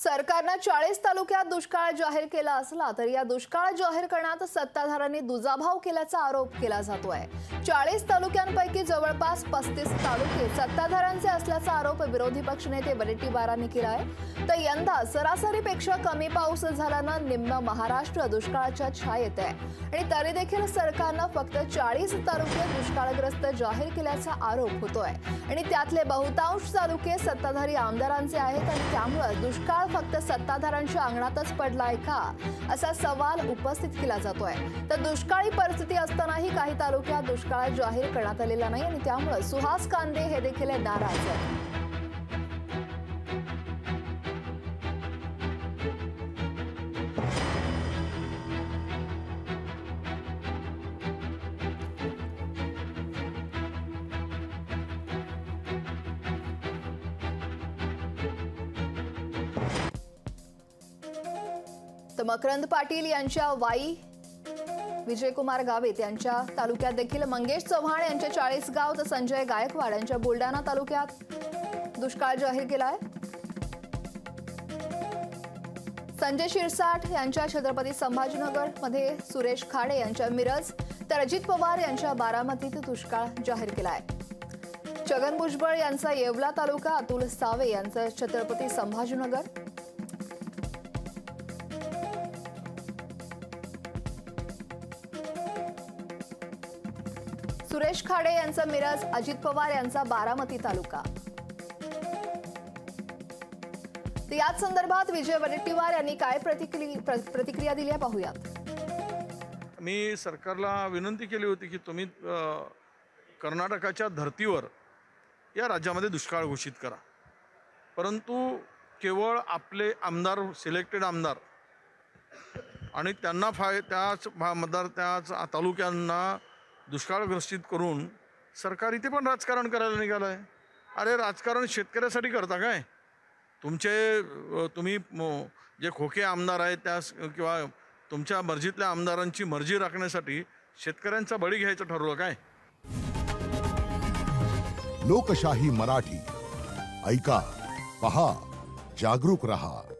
सरकारनं 40 तालुक्यात दुष्काळ जाहीर केला असला तरी या दुष्काळ जाहीर करण्यात सत्ताधाऱ्यांनी दुजाभाव केल्याचा आरोप केला जातोय। 40 तालुक्यांपैकी जवळपास 35 तालुके सत्ताधाऱ्यांचे असल्याचा आरोप विरोधी पक्षनेते वडेट्टीवारांनी केला आहे। तर यंदा सरासरीपेक्षा कमी पाऊस झाल्यानं निम्न महाराष्ट्र दुष्काळाच्या छायेत आहे आणि तरी देखील सरकारनं फक्त 40 तालुके दुष्काळग्रस्त जाहीर केल्याचा आरोप होतोय आणि त्यातले बहुतांश तालुके सत्ताधारी आमदारांचे आहेत आणि त्यामुळे दुष्काळ फक्त सत्ताधाऱ्यांच्या अंगणातच पडलाय का असा सवाल उपस्थित केला जातोय। तर दुष्काळी परिस्थिती असतानाही काही तालुक्यात दुष्काळ जाहीर करण्यात आलेला नाही आणि त्यामुळे सुहास कांदे हे देखील नाराज आहेत। तर मकरंद पाटील यांच्या वाई, विजयकुमार गावित यांच्या तालुक्यात देखील मंगेश चव्हाण यांच्या 40 गाव तर संजय गायकवाड यांच्या बुलढाणा तालुक्यात दुष्काळ जाहीर केला आहे। संजय शिरसाट यांच्या छत्रपती संभाजीनगर मध्ये, सुरेश खाडे यांच्या मिरज तर अजित पवार यांच्या बारामतीत दुष्काळ जाहीर केला आहे। छगन भुजबळ यांचा येवला तालुका, अतुल सावे यांचा छत्रपती संभाजीनगर, सुरेश खाडे यांचा मिरज, अजित पवार यांचा बारामती तालुका। याच संदर्भात विजय वडेट्टीवार यांनी काय प्रतिक्रिया दिली पाहूयात। मी सरकारला विनंती केली होती की तुम्ही कर्नाटकाच्या धर्तीवर या राज्यामध्ये दुष्काळ घोषित करा, परंतु केवळ आपले आमदार, सिलेक्टेड आमदार आणि त्यांना त्याच मतदार त्याच तालुक्यांना दुष्काळ घोषित करून सरकार इथे पण राजकारण करायला निघालं आहे। अरे राजकारण शेतकऱ्यासाठी करता काय? तुम्ही जे खोके आमदार आहेत त्या किंवा तुमच्या मर्जीतल्या आमदारांची मर्जी राखण्यासाठी शेतकऱ्यांचा बळी घ्यायचं ठरवलं काय? लोकशाही मराठी ऐका, पहा, जागरूक रहा।